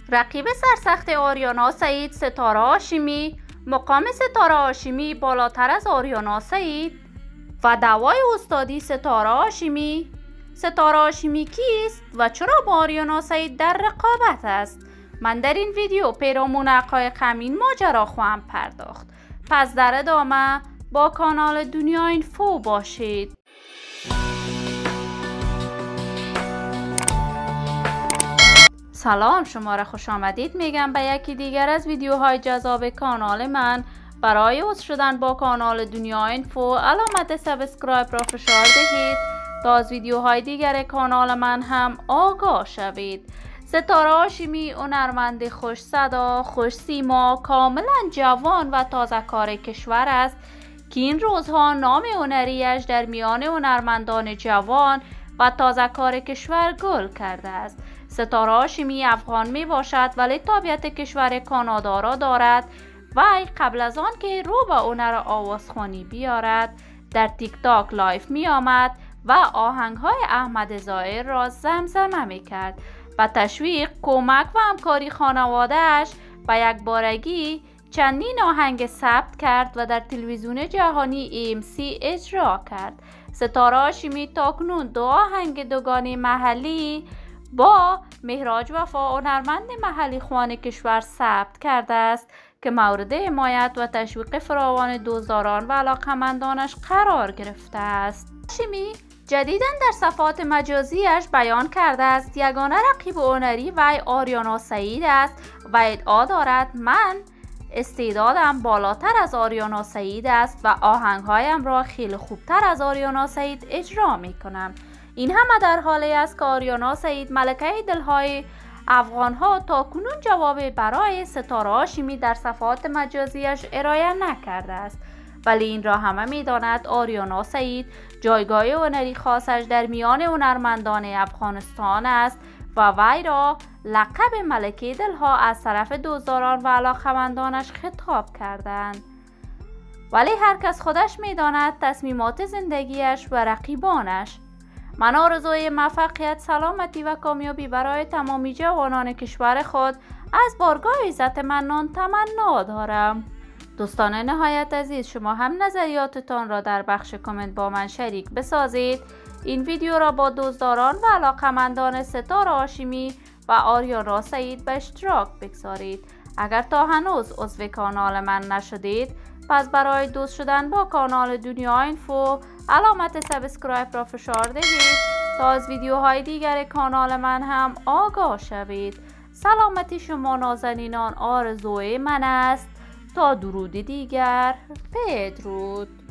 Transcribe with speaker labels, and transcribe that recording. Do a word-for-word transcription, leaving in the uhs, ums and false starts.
Speaker 1: رقیب سرسخت آریانا سعید ستاره هاشمی. مقام ستاره هاشمی بالاتر از آریانا سعید و دعوای استادی ستاره هاشمی. ستاره هاشمی کیست و چرا با آریانا سعید در رقابت است؟ من در این ویدیو پیرامون حقایق همین ماجرا خواهم پرداخت. پس در ادامه با کانال دنیا اینفو باشید. سلام، شما را خوش آمدید میگم به یکی دیگر از ویدیوهای جذاب کانال من. برای عضو شدن با کانال دنیا اینفو علامت سابسکرایب را فشار دهید تا از ویدیوهای دیگر کانال من هم آگاه شوید. ستاره هاشمی هنرمند خوش صدا، خوش سیما، کاملا جوان و تازه کار کشور است که این روزها نام هنریش در میان هنرمندان جوان و تازه کار کشور گل کرده است. ستاره هاشمی افغان می باشد ولی تابعیت کشور کانادا را دارد. وی قبل از آن که رو به هنر آوازخوانی بیارد در تیک تاک لایف می آمد و آهنگ های احمد ظاهر را زمزمه می کرد. با تشویق، کمک و همکاری خانواده‌اش به یک بارگی چندین آهنگ ثبت کرد و در تلویزیون جهانی ای ام سی اجرا کرد. ستاره هاشمی تاکنون دو آهنگ دوگانه محلی با مهراج وفا هنرمند محلی خوان کشور ثبت کرده است که مورد حمایت و تشویق فراوان دوستداران و علاقه‌مندانش قرار گرفته است. هاشمی جدیداً در صفحات مجازیش بیان کرده است یگانه رقیب هنری وی آریانا سعید است و ادعا دارد من استعدادم بالاتر از آریانا سعید است و آهنگهایم را خیلی خوبتر از آریانا سعید اجرا می کنم. این همه در حالی است که آریانا سعید ملکه دلهای افغانها تاکنون جواب برای ستاره هاشمی در صفحات مجازیش ارائه نکرده است، ولی این را همه می داند آریانا سعید جایگاه هنری خاصش در میان هنرمندان افغانستان است و وی را لقب ملکه دلها از طرف دوستداران و علاقه‌مندانش خطاب کردند. ولی هر کس خودش می داند تصمیمات زندگیش و رقیبانش. من آرزوی موفقیت، سلامتی و کامیابی برای تمامی جوانان کشور خود از بارگاه عزت منان تمنا دارم. دوستان نهایت عزیز، شما هم نظریاتتان را در بخش کامنت با من شریک بسازید. این ویدیو را با دوستداران و علاقه‌مندان ستاره هاشمی و آریانا سعید به اشتراک بگذارید. اگر تا هنوز عضو کانال من نشدید، پس برای دوست شدن با کانال دنیا اینفو علامت سابسکرایب را فشار دهید تا از ویدیوهای دیگر کانال من هم آگاه شوید. سلامتی شما نازنینان آرزوی من است. تا درود دیگر، بدرود.